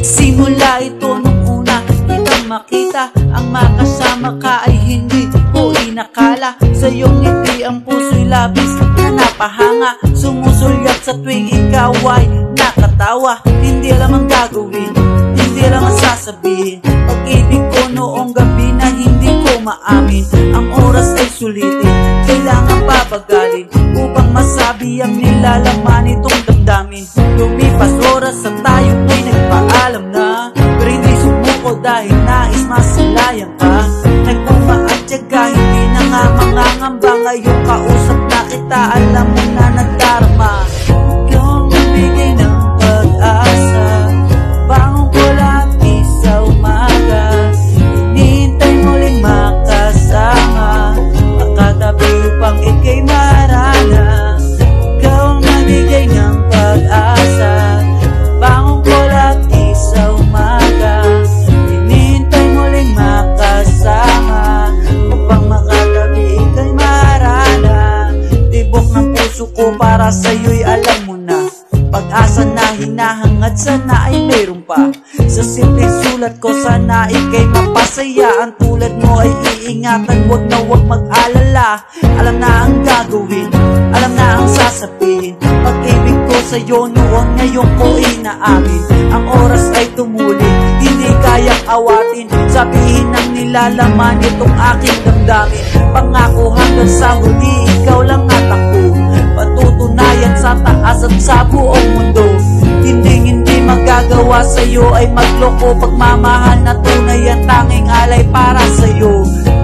Simula ito nung una kitang makita, ang makasama ka ay hindi ko inakala. Sa iyong ngiti ang puso'y labis na napahanga, sumusulyap sa tuwing ikaw ay nakatawa. Hindi alam ang gagawin, hindi alam ang sasabihin. Pag-ibig ko noong gabi na hindi ko maamin. Ang oras ay sulitin, kailangan pabagalin upang masabi ang nilalaman itong damdamin. Lumipas oras at tayo ay nagpaalam na, pero hindi sumuko dahil nais masilayan ka. Nagpuma at tiyaga, hindi na nga mangangamba. Ngayong kausap na kita, alam mo na nagdarama. Ikaw ang magbigay ng pag-asa, bangon ko lang sa umaga, hinihintay muling makasama, makatabi upang ika'y marana. Ikaw ang magbigay ng pag-asa, bangon ko lang sa umaga, hinihintay muling makasama, upang makatabi ika'y marana. Tibok ng puso ko para sa'yo'y alam mo na, pag-asa na hinahangad sana ay mayroon pa. Sa simpleng sulat ko sana ika'y mapasaya. Ang tulad mo ay iingatan, wag na wag mag-alala. Alam na ang gagawin, alam na ang sasabihin. Pag-ibig ko sa'yo noon, ngayon ko inaamin. Ang oras ay tumuli, hindi kayang awatin. Sabihin ang nilalaman itong aking damdamin. Pangako hanggang sa huli, ikaw lang at ako, patutunayan sa taas at sa buong mundo. Hindi magagawa sa'yo ay magloko. Pagmamahal na tunay ang tanging alay para sa'yo.